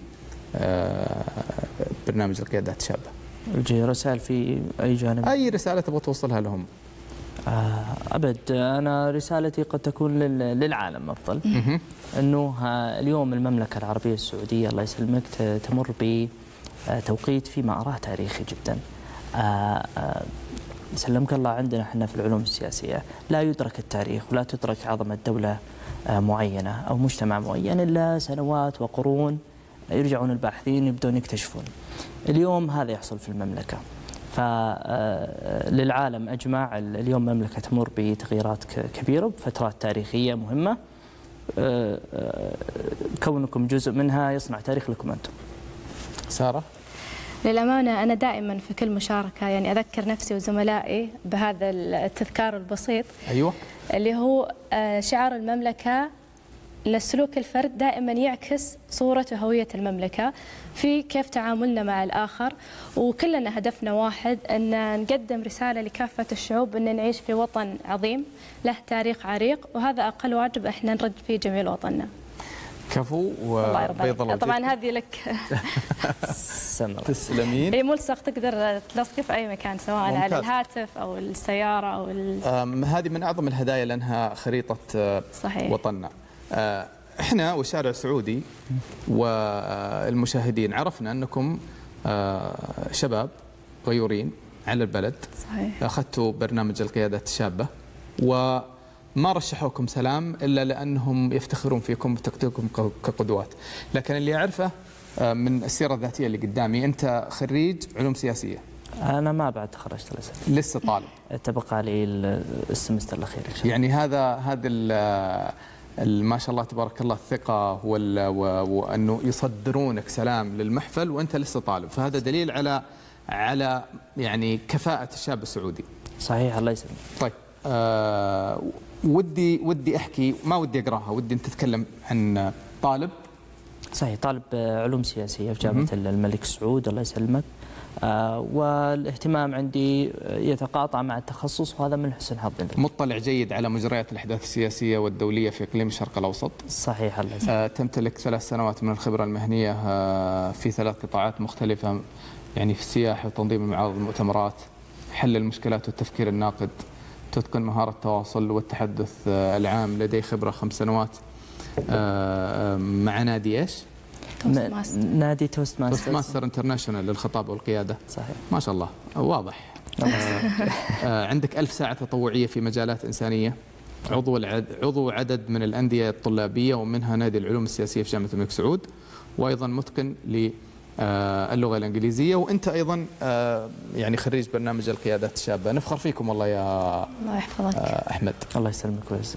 Speaker 1: برنامج القيادات الشابة.
Speaker 6: رسائل في أي جانب؟
Speaker 1: أي رسالة تبغى توصلها لهم؟
Speaker 6: أبد، أنا رسالتي قد تكون للعالم أفضل. أنه اليوم المملكة العربية السعودية الله يسلمك تمر بتوقيت فيما أراه تاريخي جدا. سلمك الله، عندنا احنا في العلوم السياسية لا يدرك التاريخ ولا تدرك عظمة دولة معينة أو مجتمع معين إلا سنوات وقرون يرجعون الباحثين يبدون يكتشفون. اليوم هذا يحصل في المملكة، فللعالم أجمع اليوم مملكة تمر بتغييرات كبيرة بفترات تاريخية مهمة، كونكم جزء منها يصنع تاريخ لكم أنتم.
Speaker 1: سارة؟
Speaker 7: للأمانة أنا دائما في كل مشاركة يعني أذكر نفسي وزملائي بهذا التذكار البسيط.
Speaker 1: أيوة.
Speaker 7: اللي هو شعار المملكة لسلوك الفرد دائما يعكس صورة وهوية المملكة في كيف تعاملنا مع الآخر، وكلنا هدفنا واحد، أن نقدم رسالة لكافة الشعوب أن نعيش في وطن عظيم له تاريخ عريق، وهذا أقل واجب احنا نرد فيه جميل وطننا.
Speaker 1: كفو وبيض الله.
Speaker 7: طبعا هذه لك.
Speaker 1: تسلمين.
Speaker 7: اي ملصق تقدر تلصقه في اي مكان، سواء ممتاز. على الهاتف او السياره او
Speaker 1: هذه من اعظم الهدايا لانها خريطه صحيح. وطننا. احنا والشارع السعودي والمشاهدين عرفنا انكم شباب غيورين على البلد.
Speaker 7: صحيح.
Speaker 1: اخذتوا برنامج القيادات الشابه وما رشحوكم سلام الا لانهم يفتخرون فيكم وتقديركم كقدوات، لكن اللي اعرفه من السيره الذاتيه اللي قدامي، انت خريج علوم سياسيه.
Speaker 6: انا ما بعد تخرجت
Speaker 1: لسه طالب.
Speaker 6: تبقى لي السمستر الاخير ان شاء الله.
Speaker 1: يعني هذا ما شاء الله تبارك الله الثقه وانه يصدرونك سلام للمحفل وانت لسه طالب، فهذا دليل على يعني كفاءه الشاب السعودي.
Speaker 6: صحيح، الله يسلمك.
Speaker 1: طيب ودي احكي، ما ودي اقراها، ودي انت تتكلم عن طالب.
Speaker 6: صحيح، طالب علوم سياسيه في جامعه الملك سعود الله يسلمك. والاهتمام عندي يتقاطع مع التخصص، وهذا من حسن حظي.
Speaker 1: مطلع جيد على مجريات الأحداث السياسية والدولية في إقليم الشرق الأوسط.
Speaker 6: صحيح الله يسلمك.
Speaker 1: تمتلك 3 سنوات من الخبرة المهنية في 3 قطاعات مختلفة، يعني في السياحة وتنظيم المعارض والمؤتمرات، حل المشكلات والتفكير الناقد، تتقن مهارة التواصل والتحدث العام. لدي خبرة 5 سنوات مع نادي ايش؟
Speaker 6: نادي توست
Speaker 1: ماستر انترناشونال للخطابة والقيادة.
Speaker 6: صحيح،
Speaker 1: ما شاء الله واضح. عندك 1000 ساعة تطوعية في مجالات إنسانية، عضو عدد من الأندية الطلابية ومنها نادي العلوم السياسية في جامعة الملك سعود، وأيضا متقن اللغة الإنجليزية، وأنت أيضا يعني خريج برنامج القيادات الشابة. نفخر فيكم والله يا
Speaker 7: الله يحفظك
Speaker 1: أحمد.
Speaker 6: الله يسلمك ويجزاك.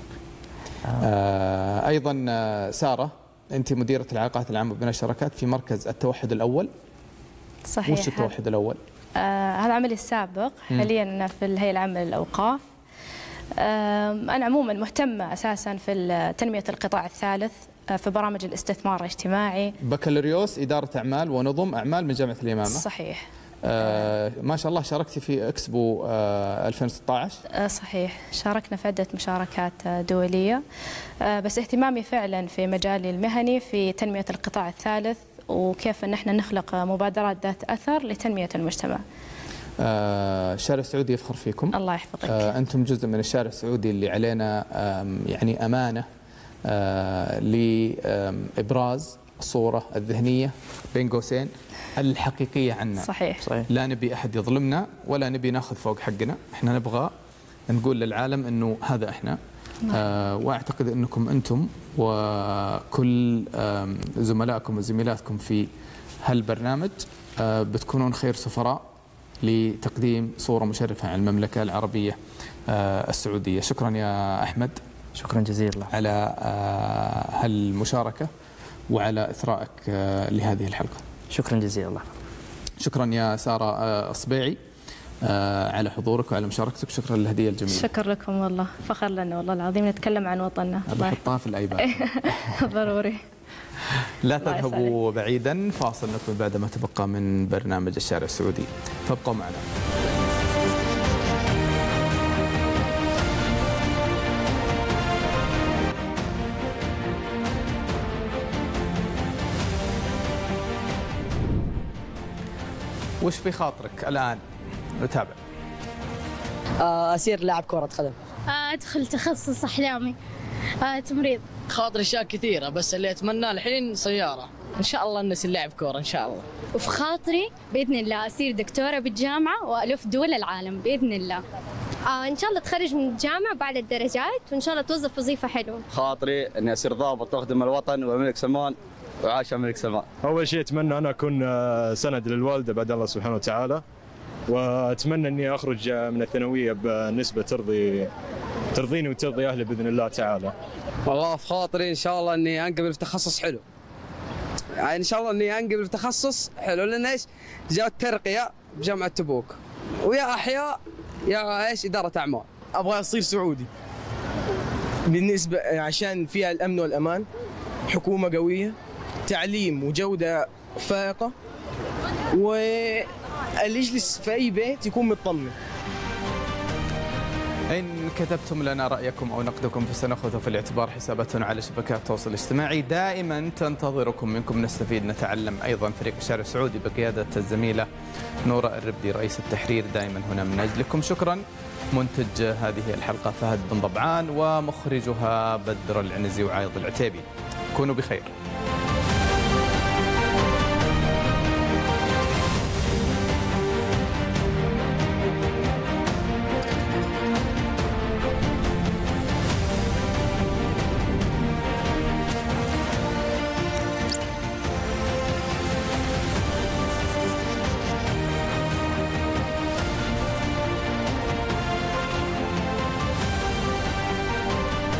Speaker 1: أيضا سارة، أنت مديرة العلاقات العامة بين الشركات في مركز التوحد الأول.
Speaker 7: صحيح.
Speaker 1: وش التوحد الأول؟
Speaker 7: هذا عملي السابق، حاليا في الهيئة العامة للأوقاف. أنا عموما مهتمة أساسا في تنمية القطاع الثالث في برامج الاستثمار الاجتماعي.
Speaker 1: بكالوريوس إدارة أعمال ونظم أعمال من جامعة اليمامة.
Speaker 7: صحيح.
Speaker 1: ما شاء الله شاركتي في إكسبو 2016.
Speaker 7: صحيح، شاركنا في عدة مشاركات دولية، بس اهتمامي فعلا في مجالي المهني في تنمية القطاع الثالث، وكيف أن احنا نخلق مبادرات ذات أثر لتنمية المجتمع.
Speaker 1: الشارع السعودي يفخر فيكم.
Speaker 7: الله يحفظك.
Speaker 1: أنتم جزء من الشارع السعودي اللي علينا يعني أمانة لإبراز الصورة الذهنية بين قوسين الحقيقية عنا.
Speaker 7: صحيح.
Speaker 1: لا نبي أحد يظلمنا ولا نبي ناخذ فوق حقنا، احنا نبغى نقول للعالم أنه هذا احنا. وأعتقد أنكم أنتم وكل زملائكم وزميلاتكم في هالبرنامج بتكونون خير سفراء لتقديم صورة مشرفة عن المملكة العربية السعودية. شكرا يا أحمد.
Speaker 6: شكرا جزيلا
Speaker 1: على هالمشاركة وعلى إثرائك لهذه الحلقة.
Speaker 6: شكرا جزيلا.
Speaker 1: شكرا يا سارة الصبيعي على حضورك وعلى مشاركتك. شكرا للهدية الجميلة.
Speaker 7: شكرا لكم والله، فخر لنا والله العظيم نتكلم عن وطننا.
Speaker 1: بحطها في الأيباد.
Speaker 7: ضروري.
Speaker 1: لا تذهبوا بعيدا، فاصل نكمل بعد ما تبقى من برنامج الشارع السعودي، فابقوا معنا. وش في خاطرك الآن؟ نتابع.
Speaker 8: أصير لاعب كرة قدم.
Speaker 9: أدخل تخصص أحلامي تمريض.
Speaker 8: خاطري أشياء كثيرة، بس اللي أتمناه الحين سيارة. إن شاء الله أني لاعب كرة إن شاء الله.
Speaker 9: وفي خاطري بإذن الله أصير دكتورة بالجامعة وألف دول العالم بإذن الله.
Speaker 10: إن شاء الله أتخرج من الجامعة بعد الدرجات، وإن شاء الله أتوظف وظيفة حلوة.
Speaker 11: خاطري أني أصير ضابط أخدم الوطن وملك سلمان وعاش ملك سلمان.
Speaker 12: أول شيء أتمنى أنا أكون سند للوالدة بعد الله سبحانه وتعالى، وأتمنى أني أخرج من الثانوية بنسبة ترضيني وترضي أهلي بإذن الله تعالى.
Speaker 13: والله في خاطري إن شاء الله أني أنقبل في تخصص حلو، يعني إن شاء الله أني أنقبل في تخصص حلو، لأن إيش جاء الترقية بجامعة تبوك، ويا أحياء يا إيش إدارة أعمال.
Speaker 14: أبغى أصير سعودي بالنسبة عشان فيها الأمن والأمان، حكومة قوية، تعليم وجودة فائقة، واللي يجلس في أي بيت يكون مطمن.
Speaker 1: إن كتبتم لنا رأيكم أو نقدكم فسنأخذه في الاعتبار. حساباتنا على شبكات التواصل الاجتماعي دائما تنتظركم، منكم نستفيد نتعلم. أيضا فريق الشارع السعودي بقيادة الزميلة نورة الربدي رئيس التحرير دائما هنا من أجلكم. شكرا. منتج هذه الحلقة فهد بن ضبعان، ومخرجها بدر العنزي وعايض العتيبي. كونوا بخير.